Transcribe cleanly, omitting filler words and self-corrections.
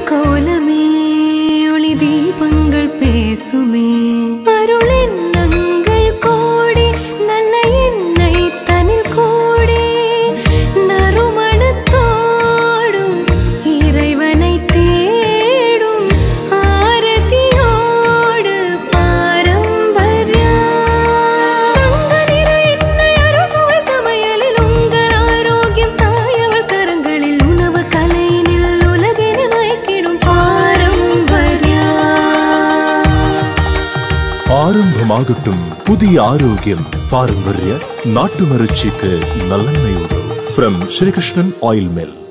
கோலமே ஒளி தீபங்கள் பேசுமே அருளெண்ணங்கள் கோடி நல்ல எண்ணெய் தனில் கோடி நறுமணத்தோடும் இறைவனை தேடும் ஆரத்தியோடு பாரம்பரியம் தங்க நிற எண்ணெய் அறுசுவை சமையலில் உங்கள் ஆரோக்கியம் தாயவள் கரங்களில் உணவு கலையினில் உலகினை மயக்கிடும் பாரம்பரியம் ஆரம்பமாகட்டும் புதிய ஆரோக்கியம் பாரம்பரிய நாட்டு மருச்சிக்கு நல்லெண்ணெயோடு from Sri Krishnan Oil Mill.